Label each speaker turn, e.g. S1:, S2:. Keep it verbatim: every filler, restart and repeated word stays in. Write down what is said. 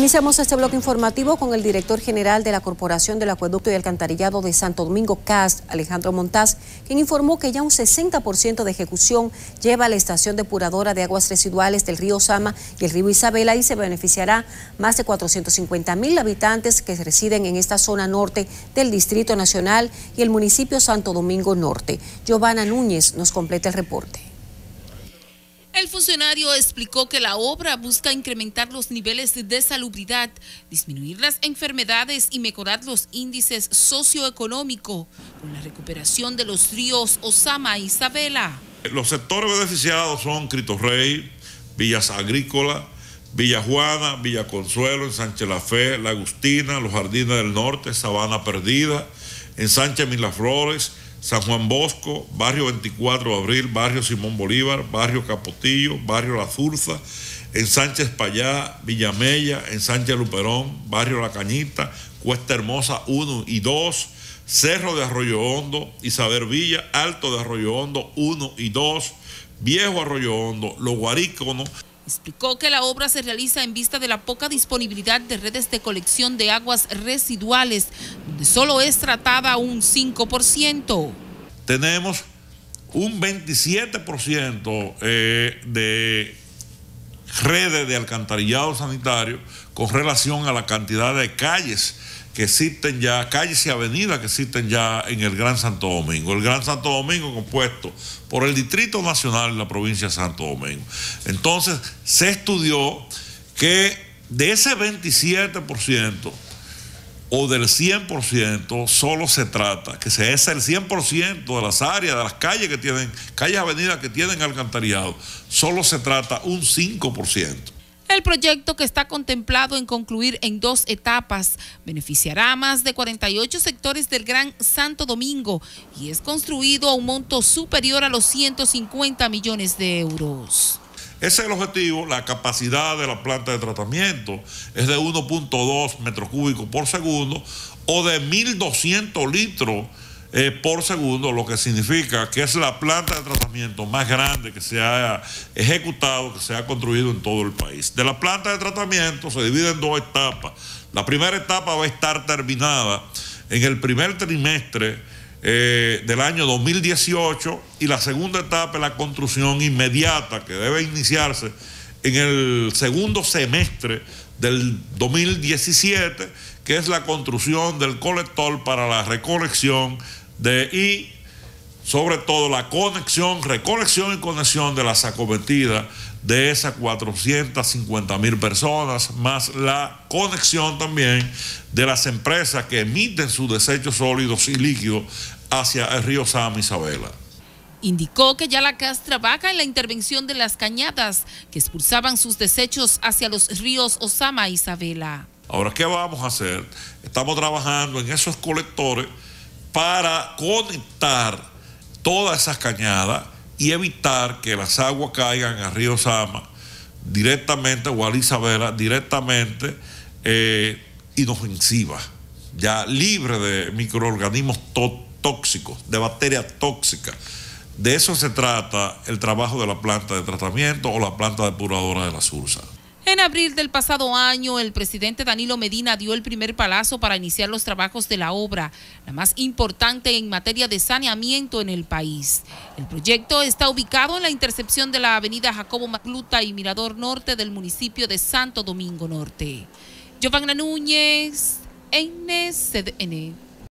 S1: Iniciamos este bloque informativo con el director general de la Corporación del Acueducto y Alcantarillado de Santo Domingo, C A S, Alejandro Montaz, quien informó que ya un sesenta por ciento de ejecución lleva a la estación depuradora de aguas residuales del río Sama y el río Isabela, y se beneficiará más de cuatrocientos cincuenta mil habitantes que residen en esta zona norte del Distrito Nacional y el municipio Santo Domingo Norte. Giovanna Núñez nos completa el reporte.
S2: El funcionario explicó que la obra busca incrementar los niveles de salubridad, disminuir las enfermedades y mejorar los índices socioeconómicos con la recuperación de los ríos Osama e Isabela.
S3: Los sectores beneficiados son Cristo Rey, Villas Agrícolas, Villa Juana, Villa Consuelo, Ensanche La Fe, La Agustina, Los Jardines del Norte, Sabana Perdida, Ensanche Miraflores, San Juan Bosco, Barrio veinticuatro de Abril, Barrio Simón Bolívar, Barrio Capotillo, Barrio La Zurza, Ensanche Espaillá, Villamella, Ensanche Luperón, Barrio La Cañita, Cuesta Hermosa uno y dos, Cerro de Arroyo Hondo, Isabel Villa, Alto de Arroyo Hondo uno y dos, Viejo Arroyo Hondo, Los Guaríconos.
S2: Explicó que la obra se realiza en vista de la poca disponibilidad de redes de colección de aguas residuales, donde solo es tratada un cinco por ciento.
S3: Tenemos un veintisiete por ciento eh, de redes de alcantarillado sanitario con relación a la cantidad de calles que existen ya, calles y avenidas que existen ya en el Gran Santo Domingo. El Gran Santo Domingo compuesto por el Distrito Nacional y la provincia de Santo Domingo. Entonces, se estudió que de ese veintisiete por ciento o del cien por ciento solo se trata, que se es el cien por ciento de las áreas, de las calles que tienen, calles y avenidas que tienen alcantarillado, solo se trata un cinco por ciento.
S2: El proyecto, que está contemplado en concluir en dos etapas, beneficiará a más de cuarenta y ocho sectores del Gran Santo Domingo y es construido a un monto superior a los ciento cincuenta millones de euros.
S3: Ese es el objetivo. La capacidad de la planta de tratamiento es de uno punto dos metros cúbicos por segundo o de mil doscientos litros Eh, por segundo, lo que significa que es la planta de tratamiento más grande que se ha ejecutado, que se ha construido en todo el país. De la planta de tratamiento se divide en dos etapas. La primera etapa va a estar terminada en el primer trimestre eh, del año dos mil dieciocho y la segunda etapa es la construcción inmediata, que debe iniciarse en el segundo semestre del dos mil diecisiete, que es la construcción del colector para la recolección de y sobre todo la conexión, recolección y conexión de las acometidas de esas cuatrocientas cincuenta mil personas, más la conexión también de las empresas que emiten sus desechos sólidos y líquidos hacia el río Sama y Isabela.
S2: Indicó que ya la C A S trabaja en la intervención de las cañadas que expulsaban sus desechos hacia los ríos Osama e Isabela.
S3: Ahora, ¿qué vamos a hacer? Estamos trabajando en esos colectores para conectar todas esas cañadas y evitar que las aguas caigan al río Sama directamente o a Isabela directamente eh, inofensivas, ya libre de microorganismos tóxicos, de bacterias tóxicas. De eso se trata el trabajo de la planta de tratamiento o la planta depuradora de La Zurza.
S2: En abril del pasado año, el presidente Danilo Medina dio el primer palazo para iniciar los trabajos de la obra, la más importante en materia de saneamiento en el país. El proyecto está ubicado en la intersección de la avenida Jacobo Macluta y Mirador Norte del municipio de Santo Domingo Norte. Giovanna Núñez, N C D N.